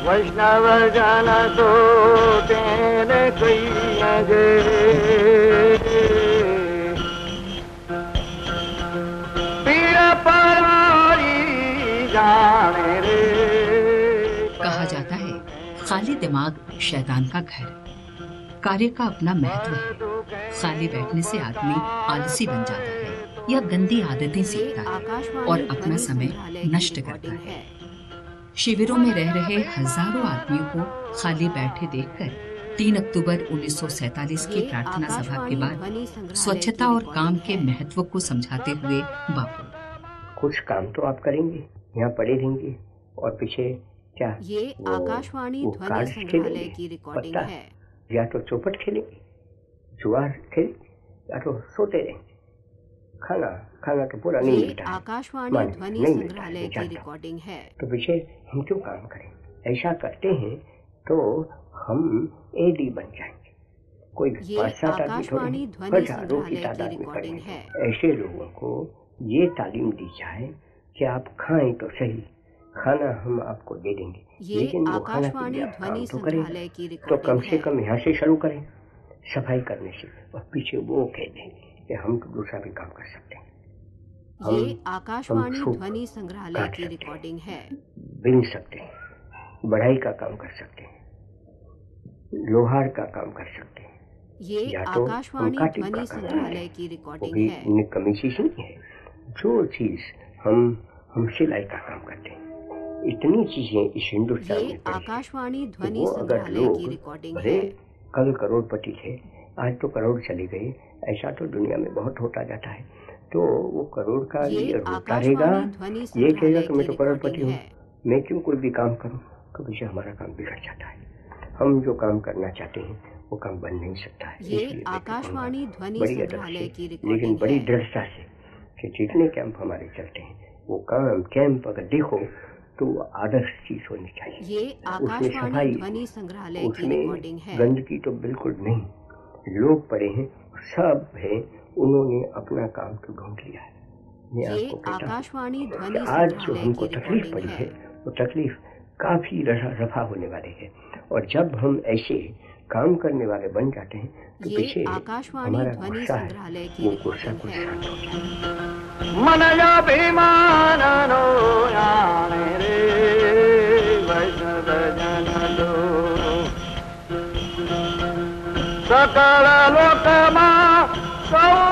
वैष्णव जन तो तेरे कैया गे, पीर पराई जाने रे। कहा जाता है खाली दिमाग शैतान का घर। कार्य का अपना महत्व है। खाली बैठने से आदमी आलसी बन जाता है या गंदी आदतें सीखता है और अपना समय नष्ट करता है। शिविरों में रह रहे हजारों आदमियों को खाली बैठे देखकर 3 अक्टूबर 1947 की प्रार्थना सभा के बाद स्वच्छता और काम के महत्व को समझाते हुए बापू, कुछ काम तो आप करेंगे, यहाँ पड़े रहेंगे और पीछे क्या ये आकाशवाणी ध्वनि संग्रहालय की रिकॉर्डिंग है। या तो चौपट खेलेंगे, जुआ खेलेंगे, या तो सोते रहेंगे। खाना तो पूरा नहीं मिलता है। आकाशवाणी ध्वनि संग्रहालय की रिकॉर्डिंग है। तो पीछे हम क्यों काम करें? ऐसा करते हैं तो हम एडी बन जाएंगे। कोई 5-7 आदमी थोड़ी, हजारों की तादाद में पड़ेंगे। ऐसे लोगों को ये तालीम दी जाए कि आप खाएं तो सही, खाना हम आपको दे देंगे, लेकिन वो खाना के लिए आप काम तो करें। तो कम से कम यहाँ से शुरू करें, सफाई करने से, और पीछे वो कह दें कि हम तो दूसरा भी काम कर सकते हैं। ये आकाशवाणी ध्वनि संग्रहालय की रिकॉर्डिंग है। बिन सकते हैं, बढ़ाई का काम कर सकते हैं, लोहार का काम कर सकते हैं। ये आकाशवाणी ध्वनि संग्रहालय की रिकॉर्डिंग है। निकम्मी चीज नहीं है। जो चीज हम सिलाई का काम करते हैं, इतनी चीजें इस हिंदुस्तान में पड़ी। आकाशवाणी ध्वनि संग्रहालय की रिकॉर्डिंग है। कल करोड़पति थे, आज तो करोड़ चले गए। ऐसा तो दुनिया में बहुत होता जाता है। तो वो करोड़ का ये रोता रहेगा, ये कहेगा कि मैं तो करोड़पति हूँ, मैं क्यों कोई भी काम करूँ? तो पीछे हमारा काम बिगड़ जाता है। हम जो काम करना चाहते हैं वो काम बन नहीं सकता है। ये आकाशवाणी ध्वनि संग्रहालय की रिकॉर्डिंग है। लेकिन बड़ी दृढ़ता से कि जितने कैंप हमारे चलते हैं वो कैंप अगर देखो तो आदर्श चीज होनी चाहिए। ये आकाशवाणी ध्वनि संग्रहालय की रिकॉर्डिंग है। गंदगी तो बिल्कुल नहीं, लोग पड़े हैं, सब है, उन्होंने अपना काम तो ढूंढ लिया है। मैं आपको कहता हूं आज जो हमको तकलीफ पड़ी है वो तकलीफ काफी रफा होने वाली है। और जब हम ऐसे काम करने वाले बन जाते हैं तो पीछे हमारा गुस्सा है, वो गुस्सा कुछ शांत हो जाता है। मनया बेमान नो याने रे, वैष्णव जन दो सकल लोक मा